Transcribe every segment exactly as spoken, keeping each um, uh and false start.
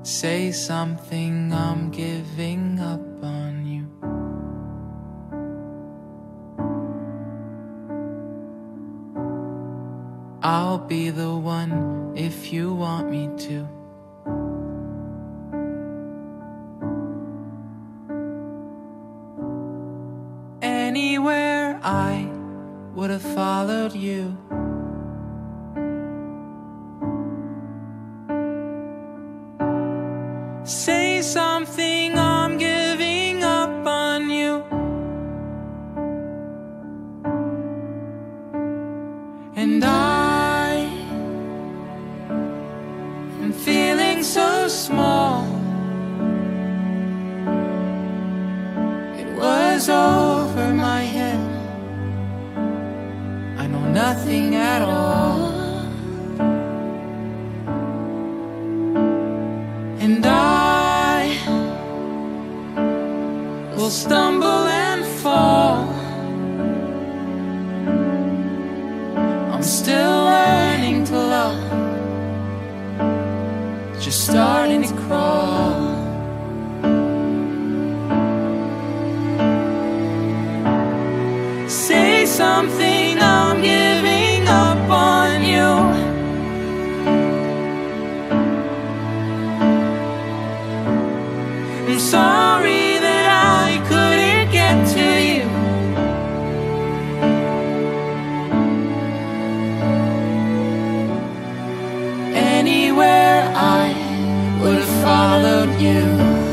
Say something, I'm giving up on you. I'll be the one if you want me to. Anywhere I would have followed you. Say something, I'm giving up on you. And I am feeling so small. It was over my head. I know nothing at all. And I will stumble and fall. I'm still learning to love, just starting to crawl. Say something, I'm giving up on you. I'm sorry that I couldn't get to you. Anywhere I would have followed you.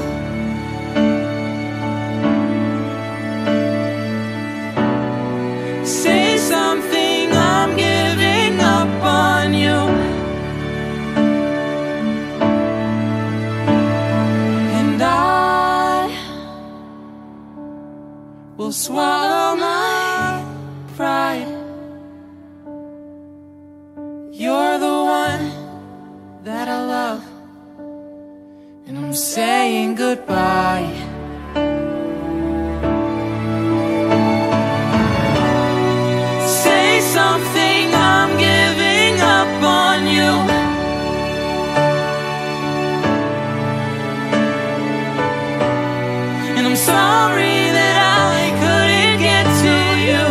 Say something, I'm giving up on you. And I will swallow my pride. You're the one that I love, and I'm saying goodbye. Say something, I'm giving up on you. And I'm sorry that I couldn't get to you.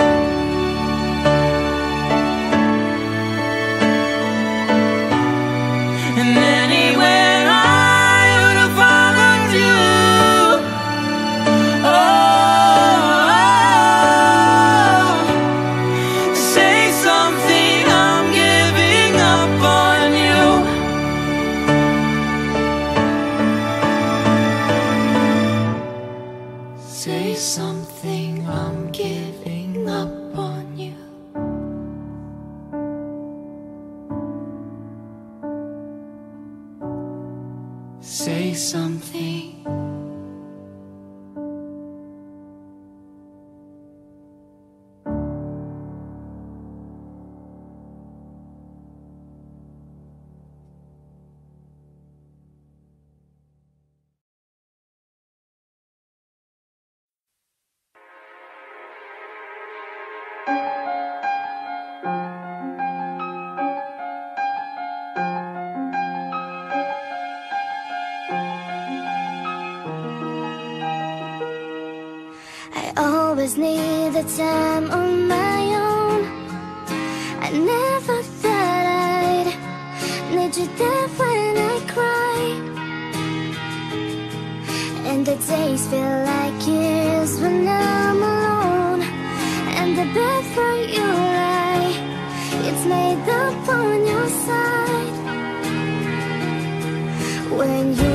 And anywhere I would have followed you. Oh, say something, I'm giving up on you. Say something, I'm giving up on you. Say something. I always need the time on my own. I never thought I'd need you there when I cry. And the days feel like years when I'm alone. And the bed for you lie, it's made up on your side. When you